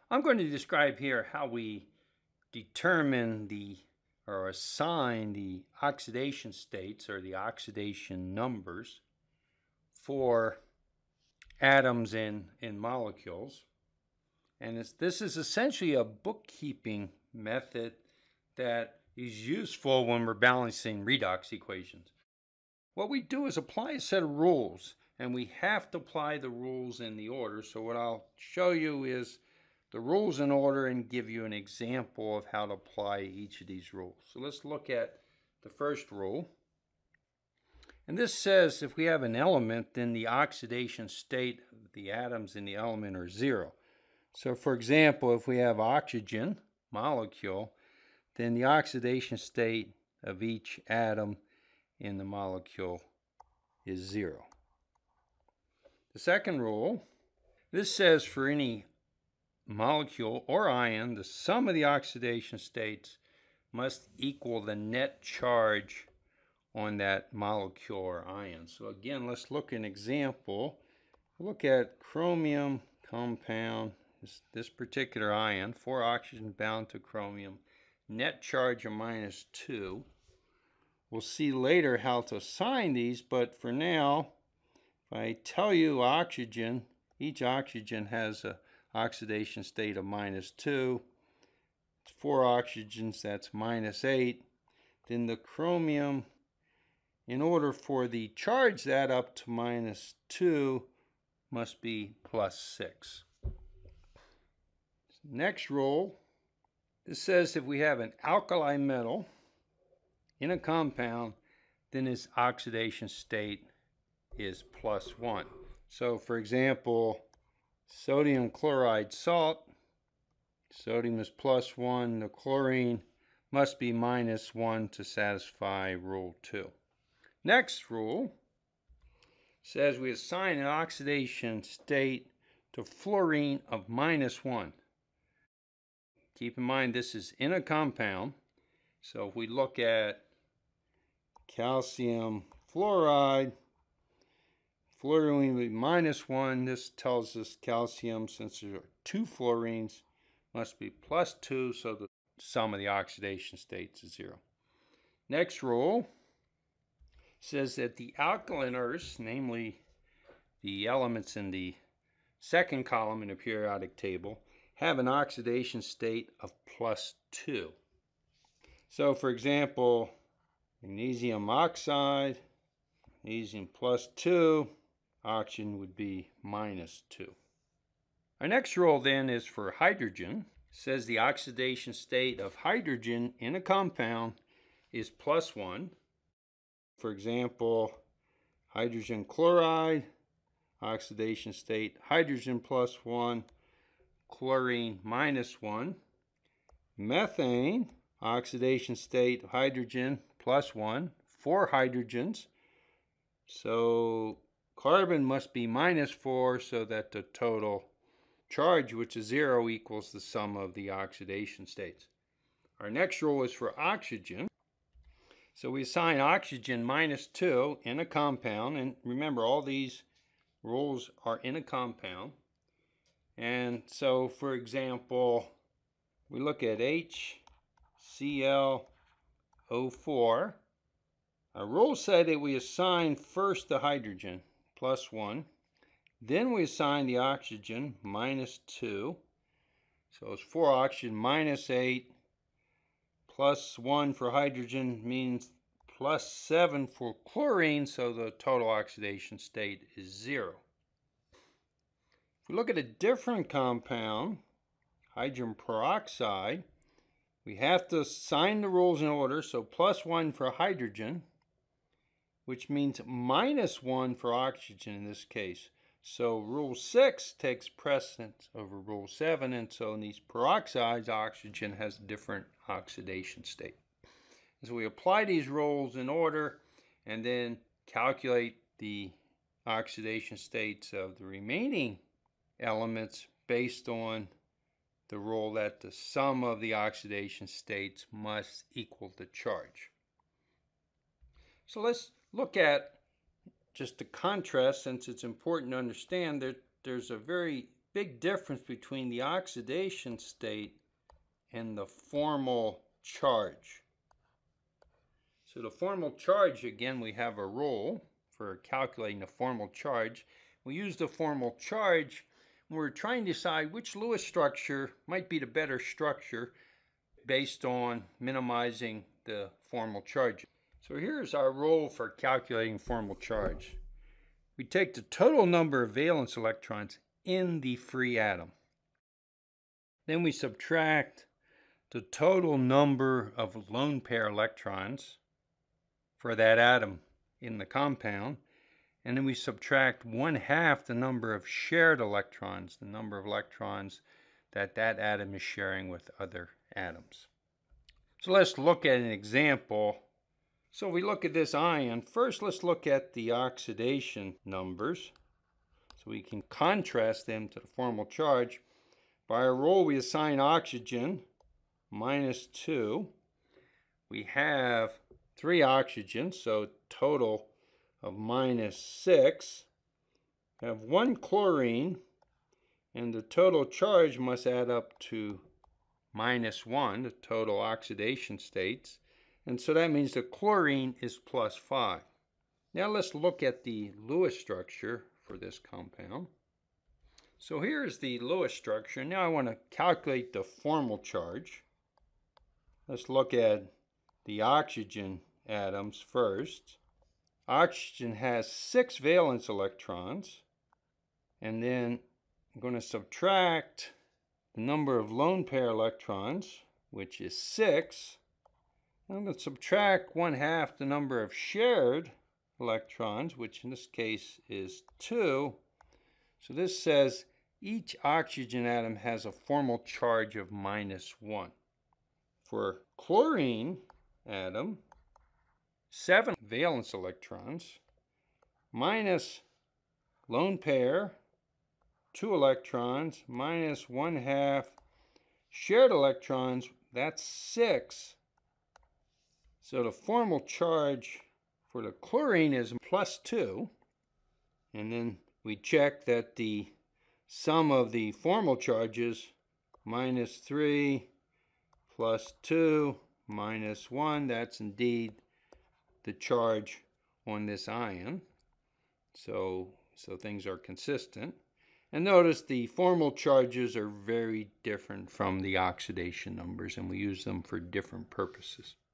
I'm going to describe here how we determine or assign the oxidation states or the oxidation numbers for atoms in molecules. And this is essentially a bookkeeping method that is useful when we're balancing redox equations. What we do is apply a set of rules, and we have to apply the rules in the order. So what I'll show you is the rules in order and give you an example of how to apply each of these rules. So let's look at the first rule. And this says if we have an element, then the oxidation state of the atoms in the element are 0. So for example, if we have oxygen molecule, then the oxidation state of each atom in the molecule is 0. The second rule, this says for any molecule or ion, the sum of the oxidation states must equal the net charge on that molecule or ion. So again, let's look at an example. Look at chromium compound, this particular ion, 4 oxygen bound to chromium, net charge of -2. We'll see later how to assign these, but for now, if I tell you oxygen, each oxygen has an oxidation state of -2. It's 4 oxygens, that's -8. Then the chromium, in order for the charge that up to -2, must be +6. Next rule, it says if we have an alkali metal in a compound, then its oxidation state is +1. So for example, sodium chloride salt, sodium is +1, the chlorine must be -1 to satisfy rule 2. Next rule says we assign an oxidation state to fluorine of -1. Keep in mind this is in a compound, so if we look at calcium fluoride, fluorine would be -1. This tells us calcium, since there are 2 fluorines, must be +2, so the sum of the oxidation states is 0. Next rule says that the alkaliners, namely the elements in the second column in the periodic table, have an oxidation state of +2. So for example, magnesium oxide, magnesium +2, oxygen would be -2. Our next rule then is for hydrogen. It says the oxidation state of hydrogen in a compound is +1. For example, hydrogen chloride, oxidation state hydrogen +1, chlorine -1. Methane, oxidation state of hydrogen +1, 4 hydrogens. So carbon must be -4 so that the total charge, which is 0, equals the sum of the oxidation states. Our next rule is for oxygen. So we assign oxygen -2 in a compound, and remember all these rules are in a compound. And so for example, we look at HClO4. Our rules say that we assign first the hydrogen +1, then we assign the oxygen -2. So it's 4 oxygen -8. +1 for hydrogen means +7 for chlorine, so the total oxidation state is 0. If we look at a different compound, hydrogen peroxide, we have to assign the rules in order. So +1 for hydrogen, which means -1 for oxygen in this case. So rule 6 takes precedence over rule 7, and so in these peroxides, oxygen has a different oxidation state. And so we apply these rules in order and then calculate the oxidation states of the remaining elements based on the rule that the sum of the oxidation states must equal the charge. So let's look at just the contrast, since it's important to understand that there's a very big difference between the oxidation state and the formal charge. So the formal charge, again, we have a rule for calculating the formal charge. We use the formal charge when we're trying to decide which Lewis structure might be the better structure based on minimizing the formal charge. So here's our rule for calculating formal charge. We take the total number of valence electrons in the free atom. Then we subtract the total number of lone pair electrons for that atom in the compound, and then we subtract 1/2 the number of shared electrons, the number of electrons that that atom is sharing with other atoms. So let's look at an example. So we look at this ion. First, let's look at the oxidation numbers so we can contrast them to the formal charge. By our rule, we assign oxygen -2. We have 3 oxygens, so total of -6. We have 1 chlorine, and the total charge must add up to -1, the total oxidation states. And so that means the chlorine is +5. Now let's look at the Lewis structure for this compound. So here's the Lewis structure. Now I want to calculate the formal charge. Let's look at the oxygen atoms first. Oxygen has 6 valence electrons, and then I'm going to subtract the number of lone pair electrons, which is 6. I'm going to subtract 1/2 the number of shared electrons, which in this case is 2. So this says each oxygen atom has a formal charge of -1. For chlorine atom, 7 valence electrons minus lone pair, 2 electrons, minus 1/2 shared electrons, that's 6. So the formal charge for the chlorine is +2. And then we check that the sum of the formal charges, -3 +2 -1, that's indeed the charge on this ion. So things are consistent. And notice the formal charges are very different from the oxidation numbers, and we use them for different purposes.